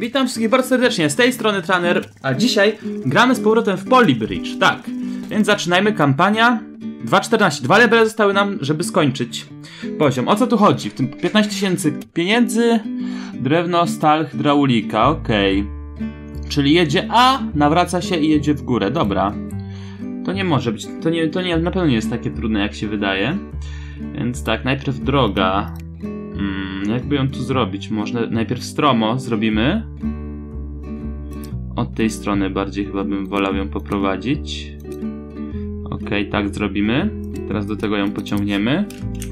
Witam wszystkich bardzo serdecznie, z tej strony Traner, a dzisiaj gramy z powrotem w Polybridge, tak. Więc zaczynajmy, kampania 2.14, 2 levele zostały nam, żeby skończyć poziom. O co tu chodzi? W tym 15 000 pieniędzy, drewno, stal, hydraulika, okej. Czyli jedzie A, nawraca się i jedzie w górę, dobra. To nie może być, to nie, na pewno nie jest takie trudne jak się wydaje. Więc tak, najpierw droga. Jakby ją tu zrobić? Może najpierw stromo zrobimy. Od tej strony bardziej chyba bym wolał ją poprowadzić. Okej, tak zrobimy. Teraz do tego ją pociągniemy.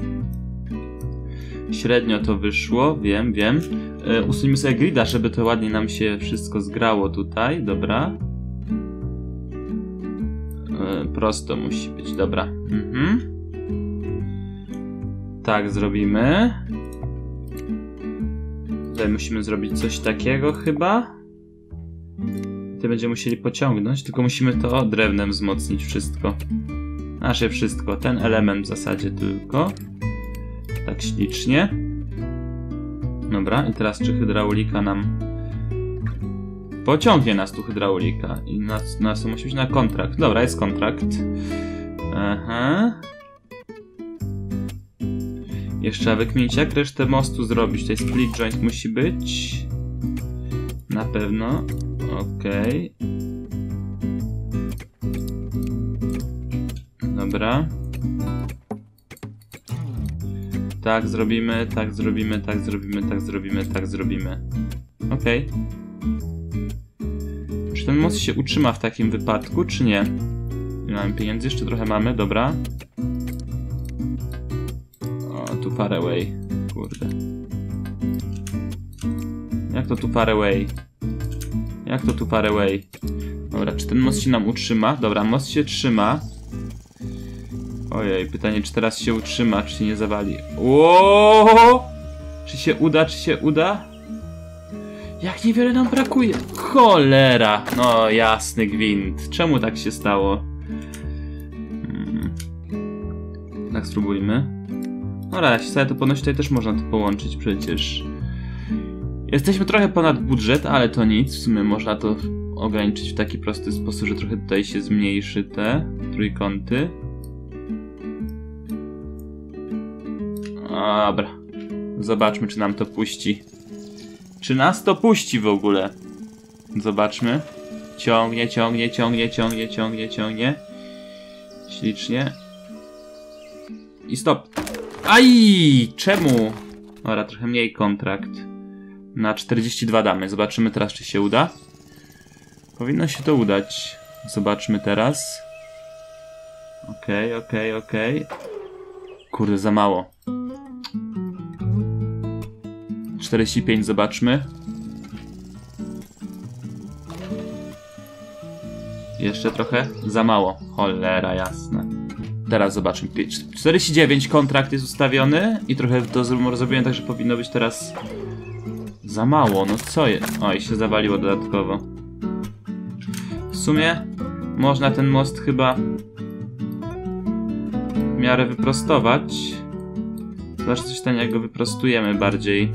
Średnio to wyszło, wiem. Usunijmy sobie grida, żeby to ładnie nam się wszystko zgrało tutaj, dobra. Prosto musi być, dobra. Tak zrobimy. Tutaj musimy zrobić coś takiego chyba. Tutaj będziemy musieli pociągnąć, tylko musimy to drewnem wzmocnić wszystko. Nasze wszystko, ten element w zasadzie tylko. Tak ślicznie. Dobra, i teraz czy hydraulika nam... Pociągnie nas tu hydraulika. I nas musi być na kontrakt. Dobra, jest kontrakt. Aha. Jeszcze trzeba wykminić, jak resztę mostu zrobić. Tutaj split joint musi być. Na pewno. Okej. Dobra. Tak zrobimy, tak zrobimy, tak zrobimy, tak zrobimy, tak zrobimy. Okej. Czy ten most się utrzyma w takim wypadku, czy nie? Nie mamy pieniędzy, jeszcze trochę mamy, dobra. Too far away. Kurde. Jak to too far away? Jak to too far away? Dobra, czy ten most się nam utrzyma? Dobra, most się trzyma. Ojej, pytanie, czy teraz się utrzyma, czy się nie zawali. Оооо! Czy się uda, czy się uda? Jak niewiele nam brakuje. Cholera! No, jasny gwint. Czemu tak się stało? Tak spróbujmy. No raz, sobie to ponoć tutaj też można to połączyć przecież. Jesteśmy trochę ponad budżet, ale to nic. W sumie można to ograniczyć w taki prosty sposób, że trochę tutaj się zmniejszy te trójkąty. Dobra. Zobaczmy, czy nam to puści. Czy nas to puści w ogóle? Zobaczmy. Ciągnie. Ślicznie. I stop. Aj! Czemu? Dobra, trochę mniej kontrakt. Na 42 damy. Zobaczymy teraz, czy się uda. Powinno się to udać. Zobaczmy teraz. Okej. Kurde, za mało. 45 zobaczmy. Jeszcze trochę? Za mało. Cholera jasna. Teraz zobaczmy. 49 kontrakt jest ustawiony i trochę to zrobiłem tak, że powinno być teraz za mało. No co jest? Oj, się zawaliło dodatkowo. W sumie można ten most chyba w miarę wyprostować. Zobacz, coś tam, jak go wyprostujemy bardziej.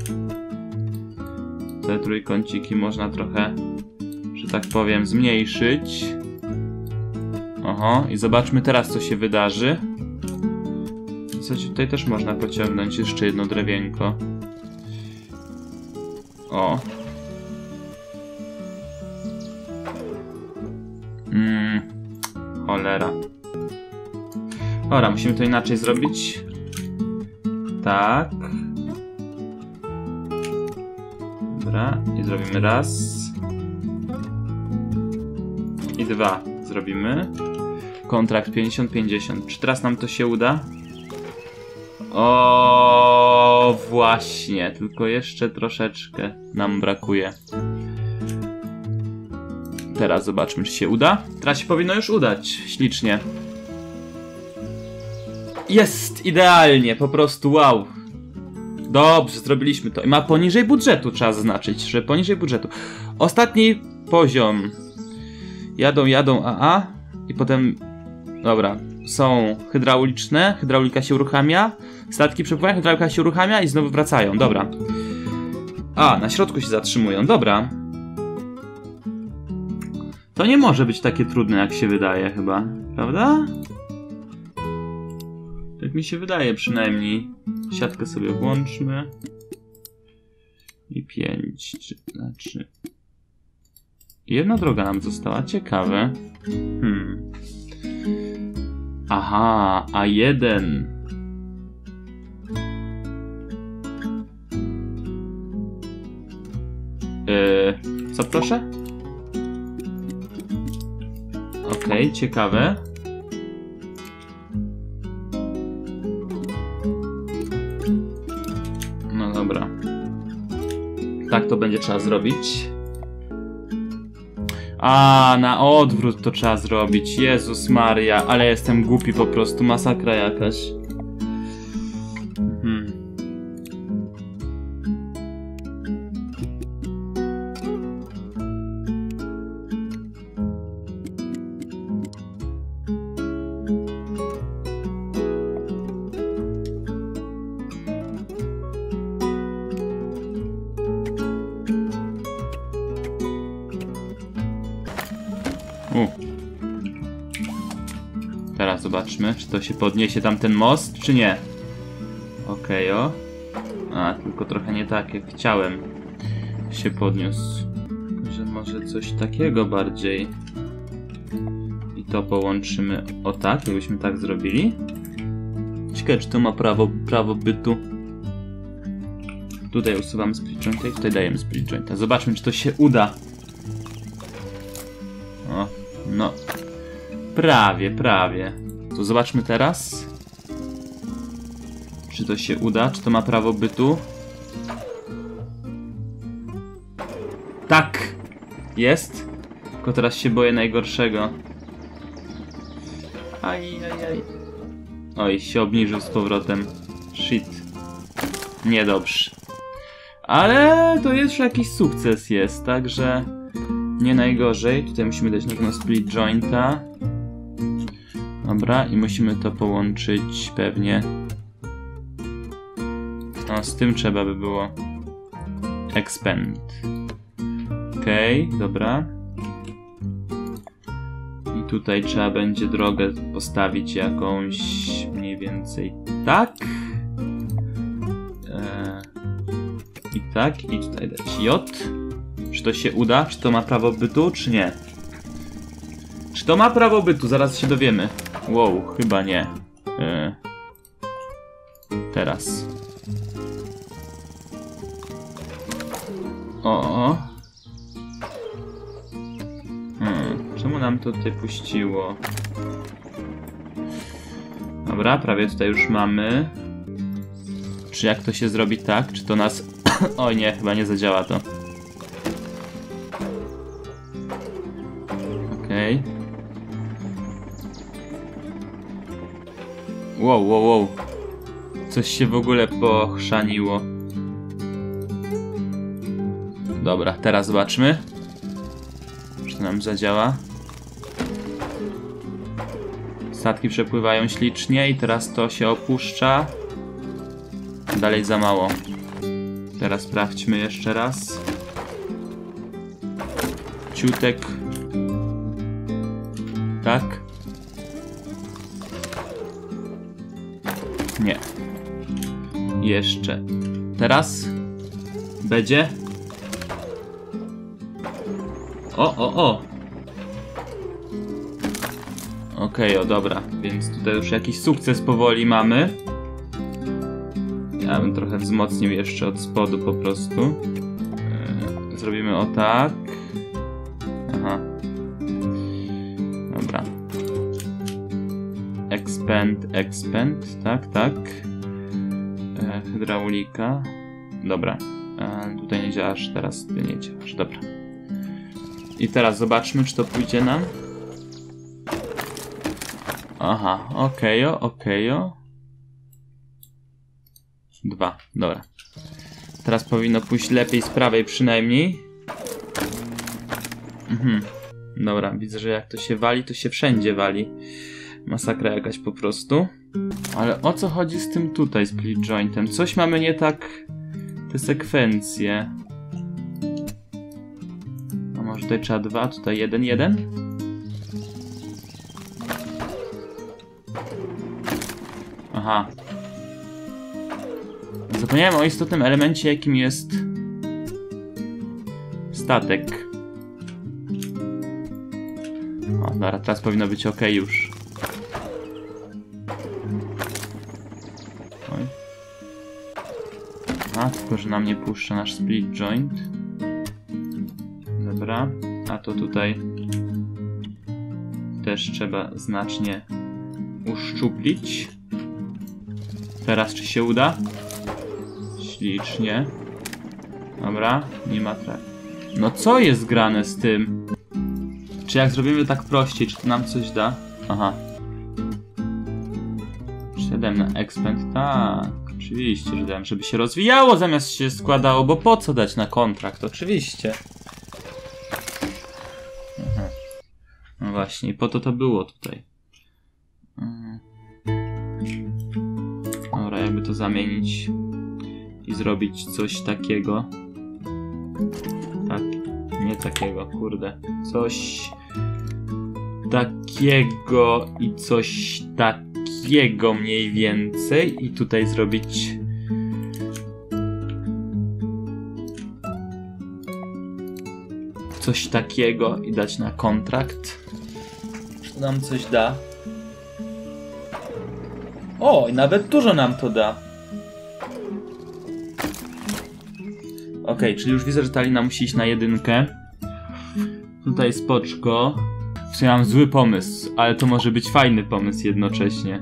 Te trójkąciki można trochę, że tak powiem, zmniejszyć. Oho, i zobaczmy teraz, co się wydarzy. W zasadzie tutaj też można pociągnąć jeszcze jedno drewienko. O. Cholera. Dobra, musimy to inaczej zrobić. Tak. Dobra, i zrobimy raz. I 2 zrobimy. Kontrakt 50-50. Czy teraz nam to się uda? O, właśnie. Tylko jeszcze troszeczkę nam brakuje. Teraz zobaczmy, czy się uda. Teraz się powinno już udać. Ślicznie. Jest! Idealnie. Po prostu wow. Dobrze, zrobiliśmy to. I ma poniżej budżetu, trzeba zaznaczyć, że poniżej budżetu. Ostatni poziom. Jadą AA. I potem... Dobra. Są hydrauliczne. Hydraulika się uruchamia. Statki przepływają, hydraulika się uruchamia i znowu wracają. Dobra. A, na środku się zatrzymują. Dobra. To nie może być takie trudne, jak się wydaje chyba. Prawda? Tak mi się wydaje przynajmniej. Siatkę sobie włączmy. I 5, znaczy... Jedna droga nam została. Ciekawe. Aha, A1. Co proszę? Okej, ciekawe. No dobra. Tak to będzie trzeba zrobić. A, na odwrót to trzeba zrobić. Jezus Maria, ale jestem głupi po prostu. Masakra jakaś. Teraz zobaczmy, czy to się podniesie tamten most, czy nie. Okej, o. A, tylko trochę nie tak, jak chciałem się podniósł. Że może coś takiego bardziej. I to połączymy o tak, jakbyśmy tak zrobili. Ciekawe, czy to ma prawo bytu. Tutaj usuwam split jointa i tutaj dajemy split jointa. Zobaczmy, czy to się uda. O, no. Prawie. To zobaczmy teraz. Czy to się uda? Czy to ma prawo bytu? Tak! Jest! Tylko teraz się boję najgorszego. Aj. Oj, się obniżył z powrotem. Shit. Niedobrze. Ale to jeszcze jakiś sukces jest, także nie najgorzej. Tutaj musimy dać na pewno split jointa. Dobra, i musimy to połączyć pewnie. No, z tym trzeba by było. Expand. Okej, dobra. I tutaj trzeba będzie drogę postawić jakąś mniej więcej tak. I tak, i tutaj dać J. Czy to się uda? Czy to ma prawo bytu, czy nie? Czy to ma prawo bytu? Zaraz się dowiemy. Wow, chyba nie. Teraz. O. Czemu nam to tutaj puściło? Dobra, prawie tutaj już mamy. Czy jak to się zrobi tak? Czy to nas... Oj nie, chyba nie zadziała to. Okej. Wow. Coś się w ogóle pochrzaniło. Dobra, teraz zobaczmy. Czy to nam zadziała. Statki przepływają ślicznie i teraz to się opuszcza. Dalej za mało. Teraz sprawdźmy jeszcze raz. Ciutek. Tak. Nie. Jeszcze. Teraz. Będzie. O. Okej, dobra. Więc tutaj już jakiś sukces powoli mamy. Ja bym trochę wzmocnił jeszcze od spodu po prostu. Zrobimy o tak. Aha. Dobra. Expand. Tak. Hydraulika. Dobra. Tutaj nie działasz, teraz ty nie działasz. Dobra. I teraz zobaczmy, czy to pójdzie nam. Aha, okejo. 2, dobra. Teraz powinno pójść lepiej z prawej przynajmniej. Dobra, widzę, że jak to się wali, to się wszędzie wali. Masakra jakaś po prostu. Ale o co chodzi z tym tutaj split jointem? Coś mamy nie tak... Te sekwencje. A tutaj trzeba 2, tutaj 1, 1. Aha. Zapomniałem o istotnym elemencie, jakim jest statek. O, dobra, teraz powinno być ok już. Oj. A, tylko że nam nie puszcza nasz split joint. Dobra, a to tutaj też trzeba znacznie uszczuplić. Teraz czy się uda? Ślicznie. Dobra, nie ma traf. No co jest grane z tym? Czy jak zrobimy tak prościej, czy to nam coś da? Aha. 7 na expand, tak. Oczywiście, że dałem, żeby się rozwijało zamiast się składało, bo po co dać na kontrakt? Oczywiście. Aha. No właśnie, po to było tutaj. Dobra, jakby to zamienić i zrobić coś takiego. Tak, nie takiego, kurde. Coś takiego i coś takiego mniej więcej. I tutaj zrobić coś takiego i dać na kontrakt. Czy to nam coś da? O, i nawet dużo nam to da. Okej, czyli już widzę, że ta lina musi iść na 1. Tutaj spoczko. Ja mam zły pomysł, ale to może być fajny pomysł jednocześnie.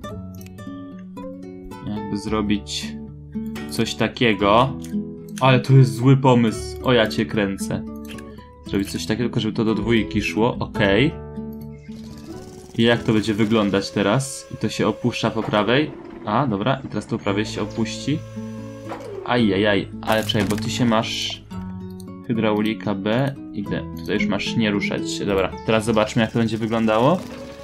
Jakby zrobić coś takiego. Ale to jest zły pomysł. O, ja cię kręcę. Zrobić coś takiego, tylko żeby to do 2 szło. Okej. I jak to będzie wyglądać teraz? I to się opuszcza po prawej. A, dobra. I teraz to po prawej się opuści. Ajajaj. Ale czekaj, bo ty się masz... Hydraulika B i D. Tutaj już masz nie ruszać się. Dobra, teraz zobaczmy, jak to będzie wyglądało.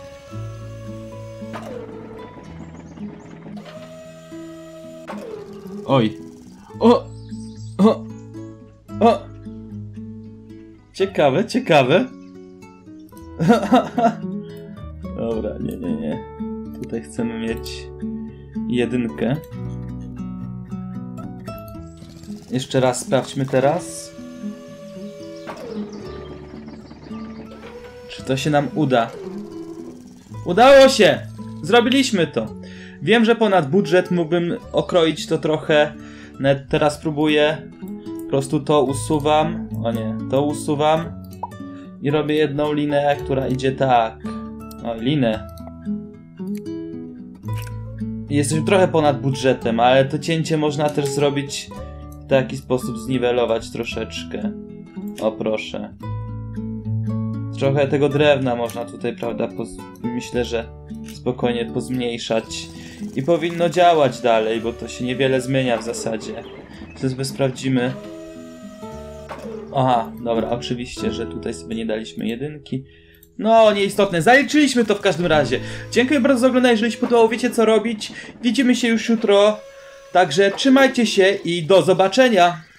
Oj. O! O! O! Ciekawe, ciekawe. Dobra, nie. Tutaj chcemy mieć 1. Jeszcze raz sprawdźmy teraz. Czy to się nam uda? Udało się! Zrobiliśmy to. Wiem, że ponad budżet mógłbym okroić to trochę. Nawet teraz próbuję. Po prostu to usuwam. O nie, to usuwam. I robię jedną linę, która idzie tak. O, linę. Jesteśmy trochę ponad budżetem, ale to cięcie można też zrobić w taki sposób, zniwelować troszeczkę. O proszę. Trochę tego drewna można tutaj, prawda, myślę, że spokojnie pozmniejszać. I powinno działać dalej, bo to się niewiele zmienia w zasadzie. To sobie sprawdzimy. Aha, dobra, oczywiście, że tutaj sobie nie daliśmy 1. No, nieistotne. Zaliczyliśmy to w każdym razie. Dziękuję bardzo za oglądanie. Jeżeli się podobało, wiecie co robić. Widzimy się już jutro. Także trzymajcie się i do zobaczenia.